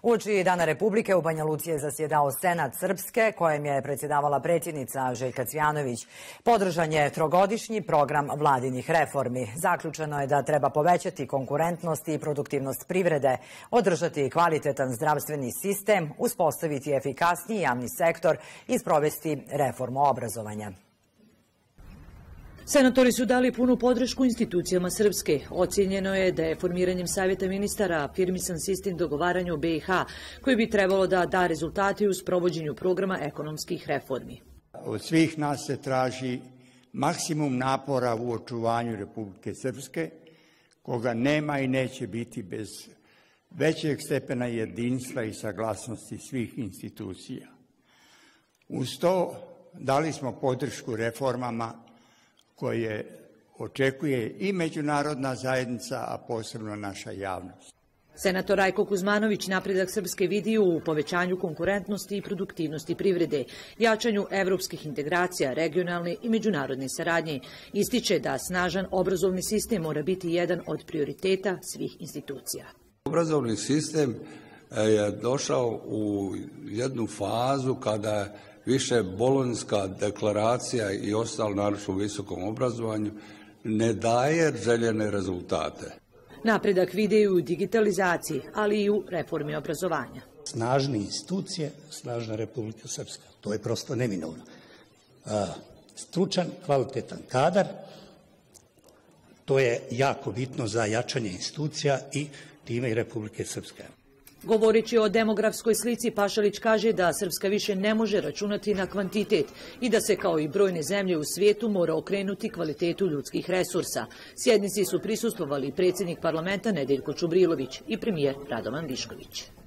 Uoči Dana Republike u Banja Luci je zasjedao Senat Srpske, kojem je predsjedavala predsjednica Željka Cvijanović. Podržan je trogodišnji program vladinih reformi. Zaključeno je da treba povećati konkurentnost i produktivnost privrede, održati kvalitetan zdravstveni sistem, uspostaviti efikasniji javni sektor i sprovesti reformu obrazovanja. Senatori su dali punu podršku institucijama Srpske. Ocijenjeno je da je formiranjem Savjeta ministara afirmisan sistem dogovaranja u BiH, koji bi trebalo da da rezultate u sprovođenju programa ekonomskih reformi. Od svih nas se traži maksimum napora u očuvanju Republike Srpske, koga nema i neće biti bez većeg stepena jedinstva i saglasnosti svih institucija. Uz to dali smo podršku reformama koje očekuje i međunarodna zajednica, a posebno naša javnost. Senator Rajko Kuzmanović napredak Srpske vidi u povećanju konkurentnosti i produktivnosti privrede, jačanju evropskih integracija, regionalne i međunarodne saradnje. Ističe da snažan obrazovni sistem mora biti jedan od prioriteta svih institucija. Obrazovni sistem je došao u jednu fazu kada više bolonjska deklaracija i ostalo, naročito u visokom obrazovanju, ne daje željene rezultate. Napredak vide i u digitalizaciji, ali i u reformi obrazovanja. Snažne institucije, snažna Republika Srpska. To je prosto neminovno. Stručan, kvalitetan kadar, to je jako bitno za jačanje institucija i time i Republike Srpske. Govoreći o demografskoj slici, Pašalić kaže da Srpska više ne može računati na kvantitet i da se kao i brojne zemlje u svijetu mora okrenuti kvalitetu ljudskih resursa. Sjednici su prisustvovali predsjednik parlamenta Nedeljko Čubrilović i premijer Radovan Višković.